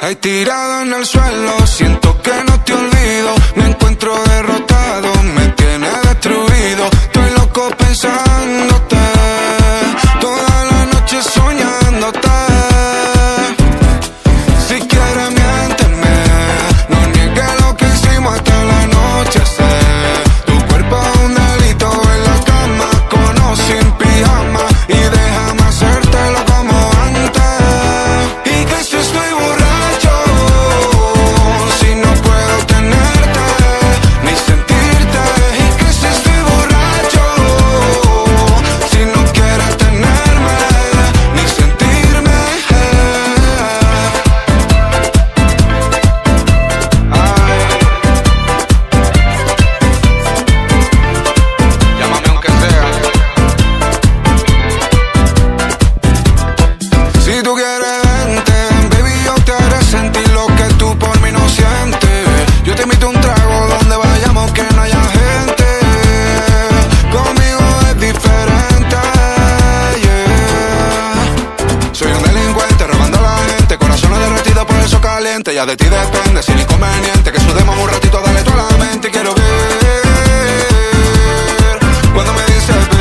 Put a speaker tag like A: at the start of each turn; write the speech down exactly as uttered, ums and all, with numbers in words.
A: Ahí tirado en el suelo, siento que no te olvido. Me encuentro derrotado, me tiene destruido. Estoy loco pensándote, toda la noche soñándote. Si quieres miénteme, no niegues lo que hicimos hasta el anochecer. Tu cuerpo es un delito en la cama, con o sin pijama. Y déjame hacértelo como antes. Y que si estoy borracho, si no puedo tenerte ni sentirte. Y que si estoy borracho, si no quieres tenerme ni sentirme. Llámame aunque sea. Si tú quieres vente, baby, yo te haré sentir lo que tú por mí no sientes. Yo te invito a un trago donde vayamos que no haya gente. Conmigo es diferente, yeah. Soy un delincuente robando a la gente, corazones derretidos por el sol caliente. Ya de ti depende, sin inconveniente, que sudemos un ratito, dale tú a la mente. Y quiero ver cuando me dices